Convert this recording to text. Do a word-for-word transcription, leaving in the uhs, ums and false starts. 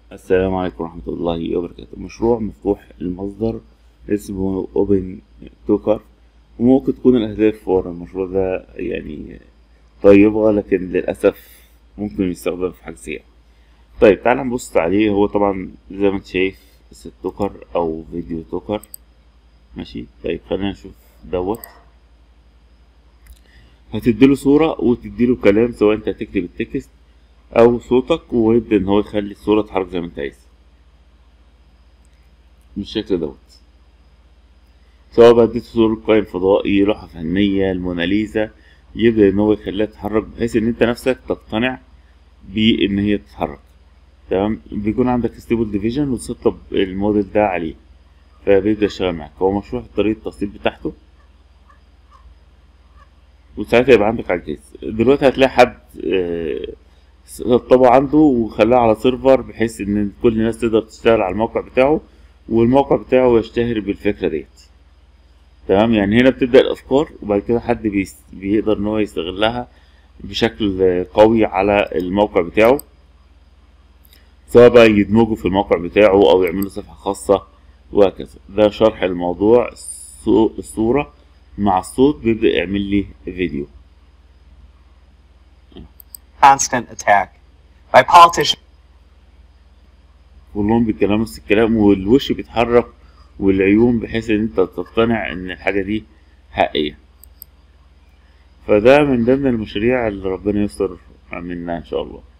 السلام عليكم ورحمة الله وبركاته. مشروع مفتوح المصدر اسمه اوبن توكر، وممكن تكون الأهداف ورا المشروع ده يعني طيبة، لكن للأسف ممكن يستخدم في حاجة سيئة. طيب تعال نبص عليه. هو طبعا زي ما انت شايف ست توكر أو فيديو توكر. ماشي، طيب خلينا نشوف دوت. هتديله صورة وتديله كلام، سواء انت هتكتب التكست أو صوتك، ويبدأ إن هو يخلي الصورة تتحرك زي ما انت عايز بالشكل دوت. سواء بقى اديته صورة كائن فضائي، لوحة فنية، الموناليزا، يبدأ إن هو يخليها تتحرك بحيث إن أنت نفسك تقتنع بإن هي تتحرك. تمام، بيكون عندك ستيبل ديفيجن وتسطب الموديل ده عليه، فبيبدأ يشتغل معاك. هو مشروع طريقة التسطيب بتاعته، وساعتها يبقى عندك على الجهاز. دلوقتي هتلاقي حد آه، سطبه عنده وخلاه على سيرفر، بحيث إن كل الناس تقدر تشتغل على الموقع بتاعه، والموقع بتاعه يشتهر بالفكرة ديت. تمام، يعني هنا بتبدأ الأفكار، وبعد كده حد بيس- بيقدر إن هو يستغلها بشكل قوي على الموقع بتاعه، سواء بقى يدمجه في الموقع بتاعه أو يعمله صفحة خاصة وهكذا. ده شرح الموضوع. الصو- الصورة مع الصوت بيبدأ يعمل لي فيديو. constant attack by politicians. كلهم بيتكلموا نفس الكلام، والوش بيتحرك والعيون، بحيث إن أنت تقتنع إن الحاجة دي حقيقية. فده من ضمن المشاريع اللي ربنا يستر منها إن شاء الله.